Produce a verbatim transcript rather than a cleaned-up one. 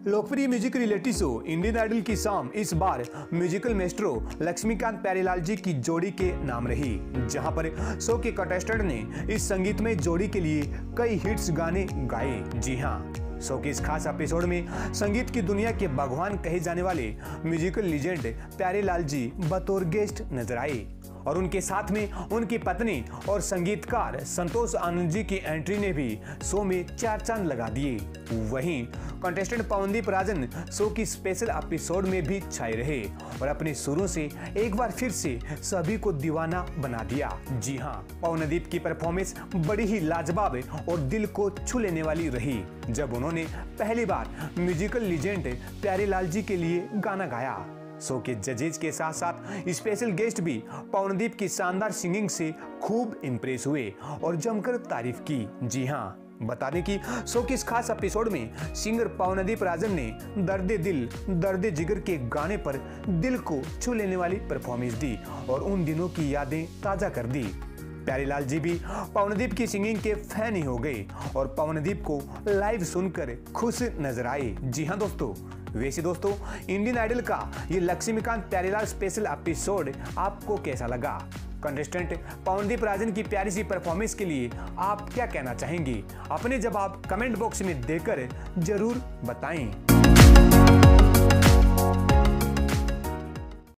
लोकप्रिय music reality show Indian Idol की शाम इस बार म्यूजिकल मेस्ट्रो लक्ष्मीकांत प्यारेलाल जी की जोड़ी के नाम रही, जहां पर शो के कंटेस्टेंट ने इस संगीतमय जोड़ी के लिए कई हिट्स गाने गाए। जी हां, शो के इस खास एपिसोड में संगीत की दुनिया के भगवान कहे जाने वाले म्यूजिकल लीजेंड प्यारेलाल जी बतौर गेस्ट नजर आए और उनके साथ में उनकी पत्नी और संगीतकार संतोष आनंद जी की एंट्री ने भी शो में चार चांद लगा दिए। वहीं कंटेस्टेंट पवनदीप राजन शो की स्पेशल एपिसोड में भी छाए रहे और अपने सुरों से एक बार फिर से सभी को दीवाना बना दिया। जी हां, पवनदीप की परफॉर्मेंस बड़ी ही लाजवाब और दिल को छू लेने वाली रही जब उन्होंने पहली बार म्यूजिकल लीजेंड प्यारेलाल जी के लिए गाना गाया। शो के जजेज के साथ साथ स्पेशल गेस्ट भी पवनदीप की शानदार सिंगिंग से खूब इम्प्रेस हुए और जमकर तारीफ की। जी हां, बता दें कि शो के इस खास एपिसोड में सिंगर पवनदीप राजन ने दर्दे दिल दर्दे जिगर के गाने पर दिल को छू लेने वाली परफॉर्मेंस दी और उन दिनों की यादें ताजा कर दी। प्यारेलाल जी भी पवनदीप की सिंगिंग के फैन ही हो गए और पवनदीप को लाइव सुनकर खुश नजर आए। जी हां दोस्तों, वैसे दोस्तों इंडियन आइडल का ये लक्ष्मीकांत प्यारेलाल स्पेशल एपिसोड आपको कैसा लगा? कंटेस्टेंट पवनदीप राजन की प्यारी सी परफॉर्मेंस के लिए आप क्या कहना चाहेंगे? अपने जवाब कमेंट बॉक्स में देकर जरूर बताएं।